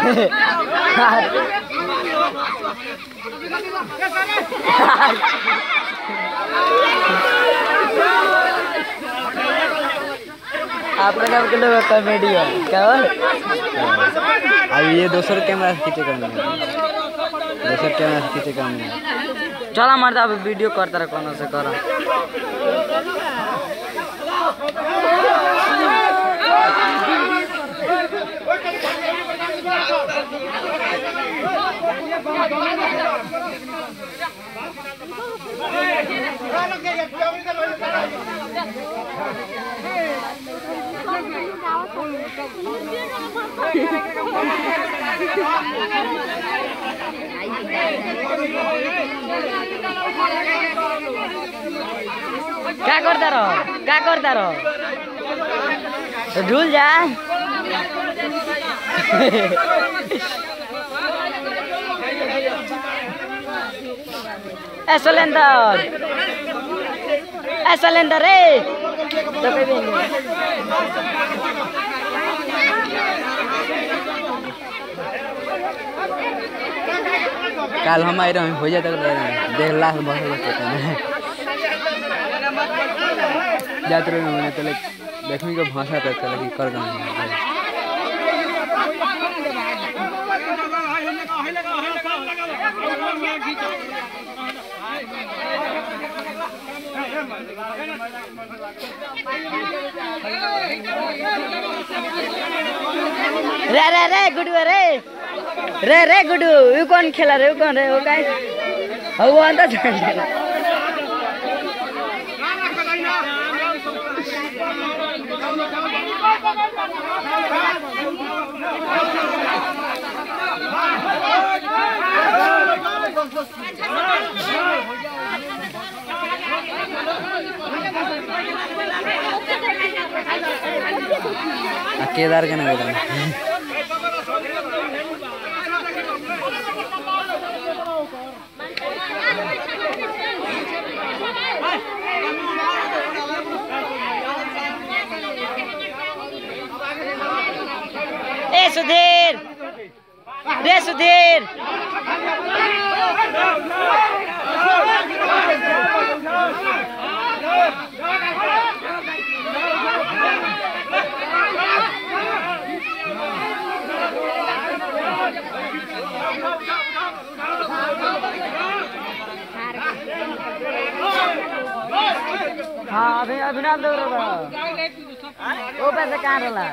आपका नाम के लोग कॉमेडी है क्या हो? अब ये दूसरे कैमरा खींचे करने दूसरे कैमरा खींचे करने चला मर्दा अब वीडियो करता रहा कौन से करा क्या करता रहो तो झूल जा ऐसा लेंदा रे तो कभी कल हम आए रहे हो जाता देख लाख बहुत जाते रहे तो देखने को भाषा पे चला कि कर रे गुडू रे गुडू यू कौन खेला रे कौन रे वो काय वो अंदर केदार के ना सुधीर रे सुधीर हाँ अभिनव दो वो पैसे कहाँ रहा